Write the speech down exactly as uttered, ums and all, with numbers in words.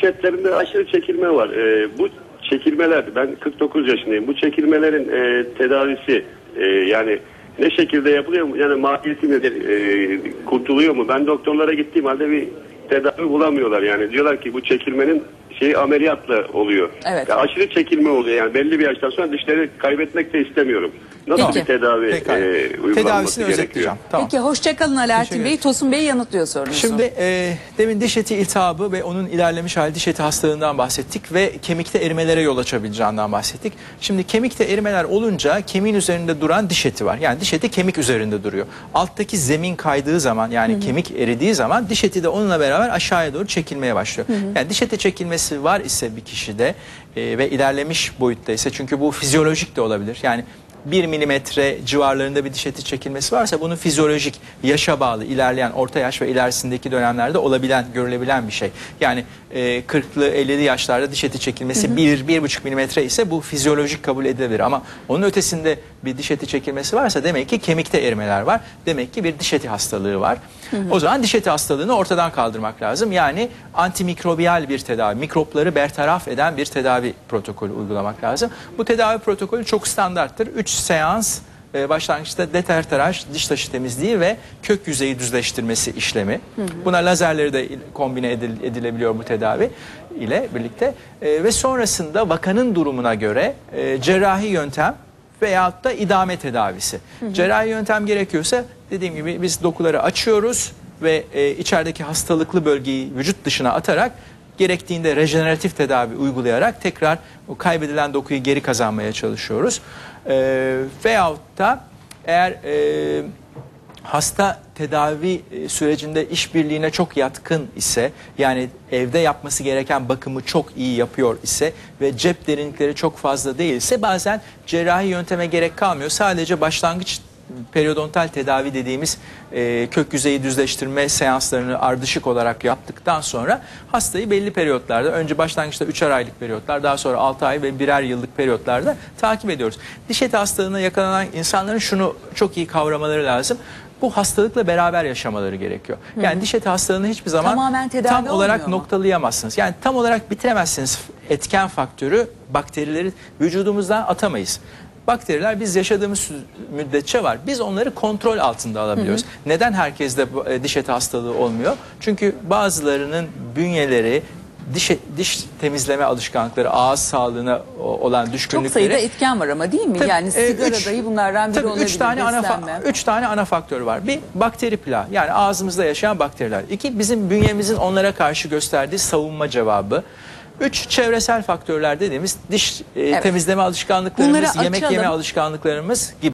etiketlerinde aşırı çekilme var. E, bu çekilmeler, ben kırk dokuz yaşındayım. Bu çekilmelerin e, tedavisi e, yani ne şekilde yapılıyor mu? Yani maliyeti nedir? E, kurtuluyor mu? Ben doktorlara gittiğim halde bir tedavi bulamıyorlar. Yani diyorlar ki bu çekilmenin şey ameliyatla oluyor. Evet. Yani aşırı çekilme oluyor. Yani belli bir yaştan sonra dişleri kaybetmek de istemiyorum. Nasıl Peki. bir tedavi e, uygulanması Tedavisini gerekiyor? özetleyeceğim. Tamam. Peki hoşçakalın Alaaddin Teşekkür Bey. ederim. Tosun Bey yanıtlıyor sorunuzu. Şimdi e, demin diş eti iltihabı ve onun ilerlemiş hali diş eti hastalığından bahsettik ve kemikte erimelere yol açabileceğinden bahsettik. Şimdi kemikte erimeler olunca kemiğin üzerinde duran diş eti var. Yani diş eti kemik üzerinde duruyor. Alttaki zemin kaydığı zaman yani hı hı. kemik eridiği zaman diş eti de onunla beraber aşağıya doğru çekilmeye başlıyor. Hı hı. Yani diş eti çekilmesi var ise bir kişide e, ve ilerlemiş boyutta ise, çünkü bu fizyolojik de olabilir. Yani bir milimetre civarlarında bir diş eti çekilmesi varsa bunun fizyolojik, yaşa bağlı, ilerleyen orta yaş ve ilerisindeki dönemlerde olabilen, görülebilen bir şey. Yani e, kırklı ellili yaşlarda diş eti çekilmesi bir bir buçuk milimetre ise bu fizyolojik kabul edilebilir. Ama onun ötesinde bir diş eti çekilmesi varsa demek ki kemikte erimeler var. Demek ki bir diş eti hastalığı var. Hı hı. O zaman diş eti hastalığını ortadan kaldırmak lazım. Yani antimikrobiyal bir tedavi, mikropları bertaraf eden bir tedavi protokolü uygulamak lazım. Bu tedavi protokolü çok standarttır. üç seans e, başlangıçta detertaraj, diş taşı temizliği ve kök yüzeyi düzleştirmesi işlemi. Hı hı. Buna lazerleri de kombine edil, edilebiliyor bu tedavi ile birlikte. E, ve sonrasında vakanın durumuna göre e, cerrahi yöntem veyahut da idame tedavisi. Hı hı. Cerrahi yöntem gerekiyorsa dediğim gibi biz dokuları açıyoruz ve e, içerideki hastalıklı bölgeyi vücut dışına atarak gerektiğinde rejeneratif tedavi uygulayarak tekrar o kaybedilen dokuyu geri kazanmaya çalışıyoruz. E, veyahut da eğer e, hasta tedavi sürecinde işbirliğine çok yatkın ise, yani evde yapması gereken bakımı çok iyi yapıyor ise ve cep derinlikleri çok fazla değilse bazen cerrahi yönteme gerek kalmıyor. Sadece başlangıç periodontal tedavi dediğimiz e, kök yüzeyi düzleştirme seanslarını ardışık olarak yaptıktan sonra hastayı belli periyotlarda, önce başlangıçta üçer aylık periyotlar, daha sonra altı ay ve birer yıllık periyotlarda takip ediyoruz. Diş eti hastalığına yakalanan insanların şunu çok iyi kavramaları lazım. Bu hastalıkla beraber yaşamaları gerekiyor. Hı. Yani diş eti hastalığını hiçbir zaman tam olarak noktalayamazsınız. Yani tam olarak bitiremezsiniz. Etken faktörü, bakterileri vücudumuzdan atamayız. Bakteriler biz yaşadığımız müddetçe var. Biz onları kontrol altında alabiliyoruz. Hı hı. Neden herkeste diş eti hastalığı olmuyor? Çünkü bazılarının bünyeleri, diş, diş temizleme alışkanlıkları, ağız sağlığına olan düşkünlükleri. Çok sayıda etken var ama değil mi? Tabii, yani sigara üç, dahi bunlardan biri tabii olabilir. Üç tane, ana, üç tane ana faktör var. Bir, bakteri plağı, yani ağzımızda yaşayan bakteriler. İki, bizim bünyemizin onlara karşı gösterdiği savunma cevabı. Üç, çevresel faktörler dediğimiz diş e, evet. temizleme alışkanlıklarımız, Bunları yemek açalım. yeme alışkanlıklarımız gibi.